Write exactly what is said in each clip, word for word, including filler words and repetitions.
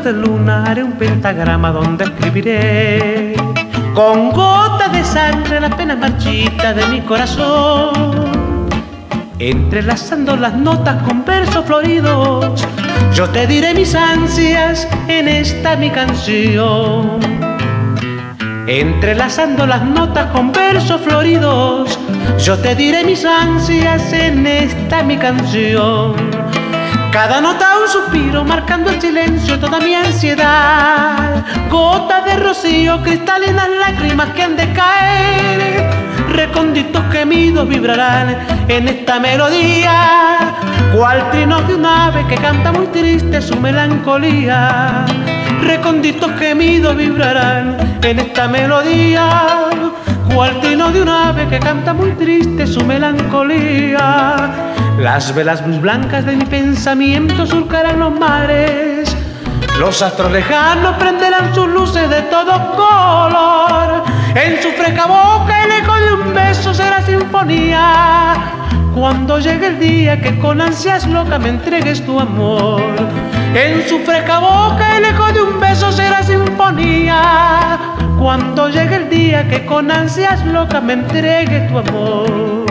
de luna haré un pentagrama donde escribiré con gotas de sangre las penas marchitas de mi corazón. Entrelazando las notas con versos floridos, yo te diré mis ansias en esta mi canción. Entrelazando las notas con versos floridos, yo te diré mis ansias en esta mi canción. Cada nota un suspiro marcando el silencio, toda mi ansiedad. Gotas de rocío, cristalinas lágrimas que han de caer. Recónditos gemidos vibrarán en esta melodía, cual trino de un ave que canta muy triste su melancolía. Recónditos gemidos vibrarán en esta melodía, cual trino de un ave que canta muy triste su melancolía. Las velas muy blancas de mi pensamiento surcarán los mares, los astros lejanos prenderán sus luces de todo color. En su fresca boca el eco de un beso será sinfonía, cuando llegue el día que con ansias loca me entregues tu amor. En su fresca boca el eco de un beso será sinfonía, cuando llegue el día que con ansias loca me entregues tu amor.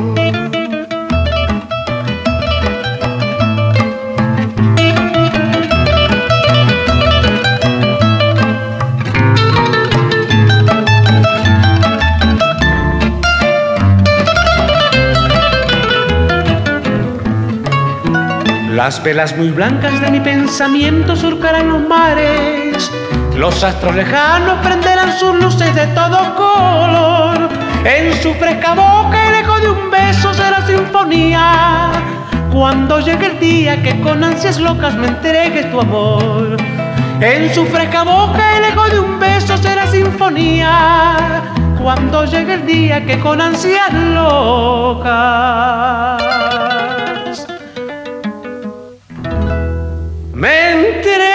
Las velas muy blancas de mi pensamiento surcarán los mares, los astros lejanos prenderán sus luces de todo color. En su fresca boca el eco de un beso será sinfonía, cuando llegue el día que con ansias locas me entregues tu amor. En su fresca boca el eco de un beso será sinfonía, cuando llegue el día que con ansias locas me entregues